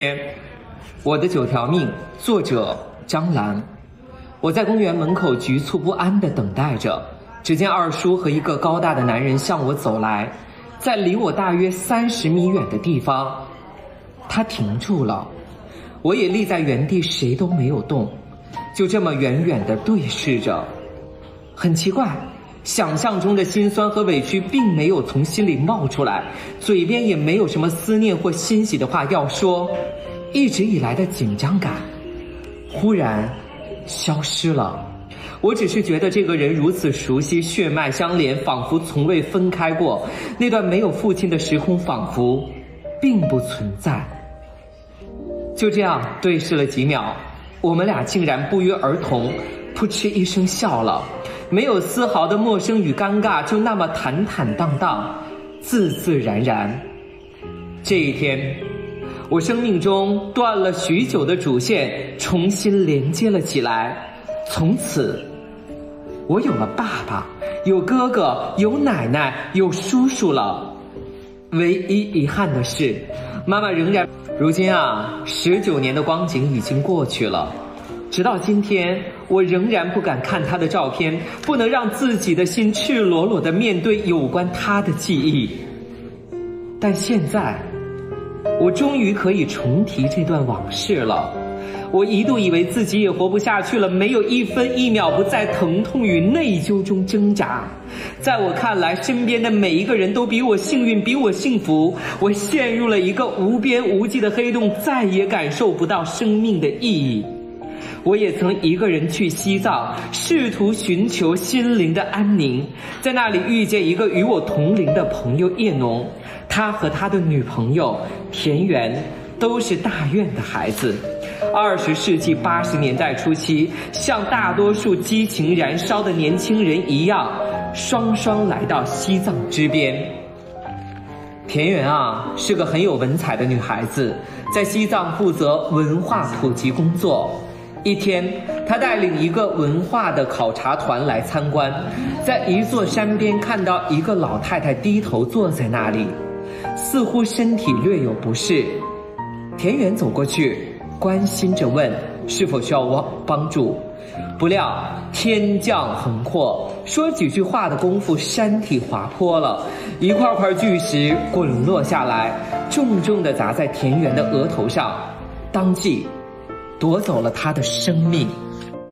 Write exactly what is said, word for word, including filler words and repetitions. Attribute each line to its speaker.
Speaker 1: 我的九条命，作者张兰。我在公园门口局促不安地等待着，只见二叔和一个高大的男人向我走来，在离我大约三十米远的地方，他停住了，我也立在原地，谁都没有动，就这么远远地对视着。很奇怪，想象中的心酸和委屈并没有从心里冒出来，嘴边也没有什么思念或欣喜的话要说，一直以来的紧张感忽然消失了。我只是觉得这个人如此熟悉，血脉相连，仿佛从未分开过。那段没有父亲的时空仿佛并不存在。就这样对视了几秒，我们俩竟然不约而同扑哧一声笑了，没有丝毫的陌生与尴尬，就那么坦坦荡荡，自自然然。这一天，我生命中断了许久的主线重新连接了起来。从此我有了爸爸，有哥哥，有奶奶，有叔叔了。唯一遗憾的是，妈妈仍然……如今啊，十九年的光景已经过去了，直到今天，我仍然不敢看她的照片，不能让自己的心赤裸裸地面对有关她的记忆。但现在，我终于可以重提这段往事了。我一度以为自己也活不下去了，没有一分一秒不在疼痛与内疚中挣扎。在我看来，身边的每一个人都比我幸运，比我幸福。我陷入了一个无边无际的黑洞，再也感受不到生命的意义。我也曾一个人去西藏，试图寻求心灵的安宁，在那里遇见一个与我同龄的朋友叶农，他和他的女朋友田园都是大院的孩子。二十世纪八十年代初期，像大多数激情燃烧的年轻人一样，双双来到西藏支边。田园啊，是个很有文采的女孩子，在西藏负责文化普及工作。一天，她带领一个文化的考察团来参观，在一座山边看到一个老太太低头坐在那里，似乎身体略有不适。田园走过去，关心着问是否需要我帮助。不料天降横祸，说几句话的功夫，山体滑坡了，一块块巨石滚落下来，重重地砸在田园的额头上，当即夺走了他的生命。